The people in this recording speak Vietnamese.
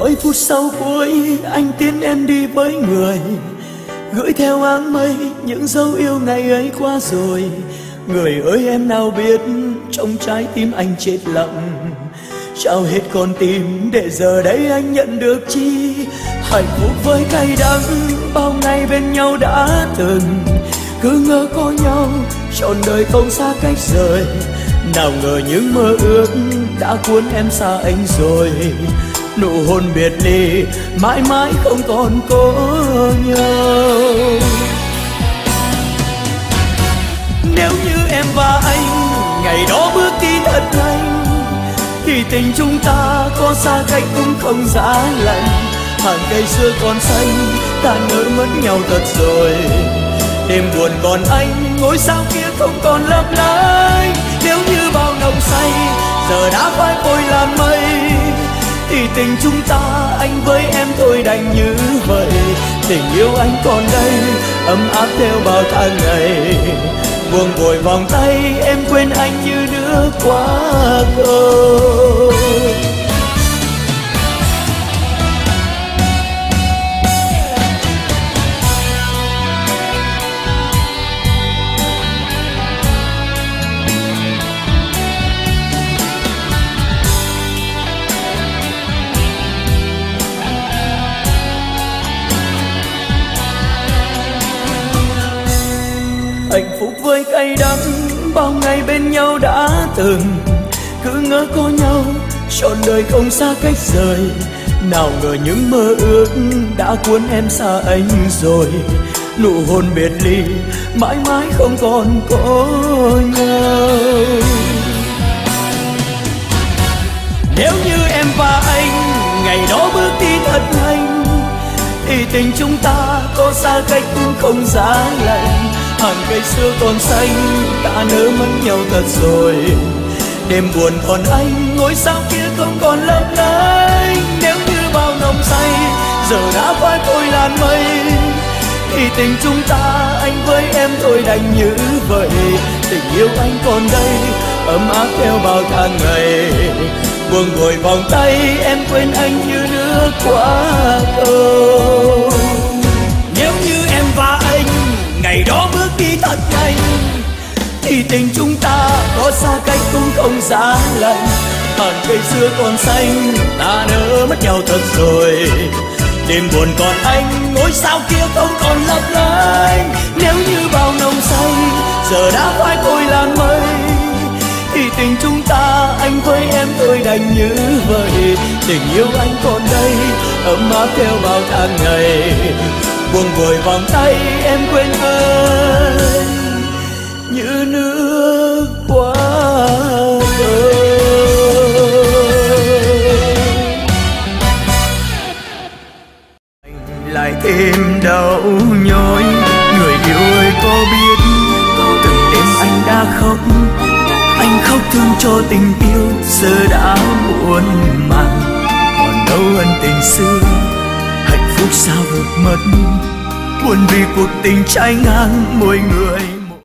đôi phút sau cuối anh tiến em đi với người, gửi theo áng mây những dấu yêu ngày ấy qua rồi. Người ơi em nào biết trong trái tim anh chết lặng, trao hết con tim để giờ đây anh nhận được chi. Hạnh phúc với cay đắng bao ngày bên nhau đã từng, cứ ngỡ có nhau trọn đời không xa cách rời. Nào ngờ những mơ ước đã cuốn em xa anh rồi, nụ hôn biệt ly mãi mãi không còn có nhau. Nếu như em và anh ngày đó bước đi thật nhanh, thì tình chúng ta có xa cách cũng không giá lạnh. Hàng cây xưa còn xanh, ta nỡ mất nhau thật rồi. Đêm buồn còn anh, ngôi sao kia không còn lấp lánh. Nếu như bao nồng say giờ đã phai phôi làn mây, thì tình chúng ta anh với em thôi đành như vậy. Tình yêu anh còn đây ấm áp theo bao tháng ngày, buông vội vòng tay em quên anh như nước qua cầu. Hạnh phúc với cay đắng bao ngày bên nhau đã từng, cứ ngỡ có nhau trọn đời không xa cách rời. Nào ngờ những mơ ước đã cuốn em xa anh rồi, nụ hôn biệt ly mãi mãi không còn có nhau. Nếu như em và anh ngày đó bước đi thật nhanh, thì tình chúng ta có xa cách cũng không giá lạnh. Hàng cây xưa còn xanh, đã nỡ mất nhau thật rồi. Đêm buồn còn anh, ngôi sao kia không còn lấp lánh. Nếu như bao nồng say giờ đã phai phôi làn mây, thì tình chúng ta anh với em thôi đành như vậy. Tình yêu anh còn đây ấm áp theo bao tháng ngày, buông vội vòng tay em quên anh như nước qua cầu. Nếu như em và anh ngày đó bước đi thật nhanh, thì tình chúng ta có xa cách cũng không giá lạnh. Hàng cây xưa còn xanh, ta nỡ mất nhau thật rồi. Đêm buồn còn anh, ngôi sao kia không còn lấp lánh. Nếu như bao nồng say giờ đã phai phôi làn mây, thì tình chúng ta anh với em thôi đành như vậy. Tình yêu anh còn đây ấm áp theo bao tháng ngày, buông vội vòng tay em quên anh như nước qua cầu. Anh lại thêm đau nhói, người yêu ơi có biết từng đêm anh đã khóc. Anh khóc thương cho tình yêu giờ đã muộn màng, còn đâu ân tình xưa hạnh phúc sao vụt mất. Buồn vì cuộc tình trái ngang mỗi người